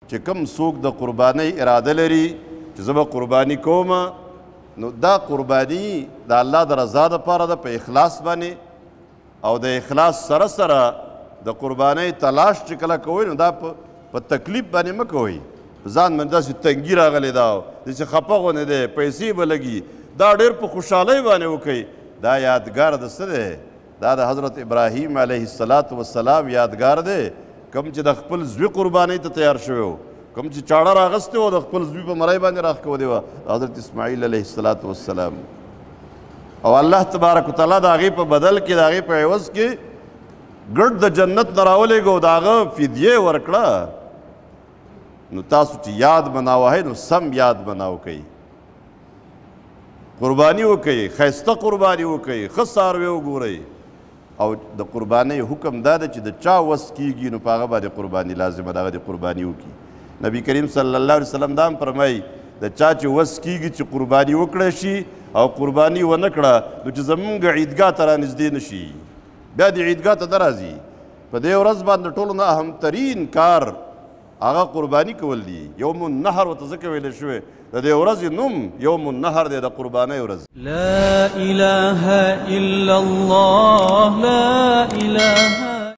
چې کوم څوک د قربانۍ اراده لري چې زه به قرباني کوم نو دا قرباني د الله د رضا دپاره ده په اخلاص باندې او د اخلاص سره سره د قربانۍ تلاش چې کله کوئ نو دا په تکلیف باندې مه کوئ په ځان باندې داسې تنګي راغلی دا داسې خفه غوندې دی پیسې به لګي دا ډېر په خوشحالۍ باندې وکئ دا یادګار د څه دی دا د حضرت ابراهیم علیه السلام یادګار دی کوم چې د خپل زوی قربانۍ ته تیار شوی و کوم چې چاړه راغستی و د خپل زوی په مرۍ باندې راښکودی وه حضرت اسماعیل علیه السلام او الله تبارک وتعالی د هغې په بدل کې د هغې په عوض کې ګډ د جنت نه راولېږو د هغه فدیې ورکړه نو تاسو چې یاد بناوهئ نو سم یاد بناو کوئ قرباني وکئ ښایسته قرباني وکئ ښه څاروی وګورئ او د قربانۍ حکم دا ده چې د چا وس کیږي نو په هغه باندې قرباني لازمه ده هغه دې قرباني وکړي نبي کریم صلی الله علیه وسلم دا هم فرمایي د چا چې وس کیږي چې قرباني وکړی شي او قرباني ونه کړه نو چې زمونږ عیدګاه ته رانږدې نه شي بیا دې عیدګاه ته نه راځي په دې ورځ باندې ټولو نه اهمترین کار هغه قرباني کول دي یوم النحر ورته ځکه ویلی شوی د دې ورځې نوم یوم النحر دی د قربانۍ ورځ لا اله الا الله لا اله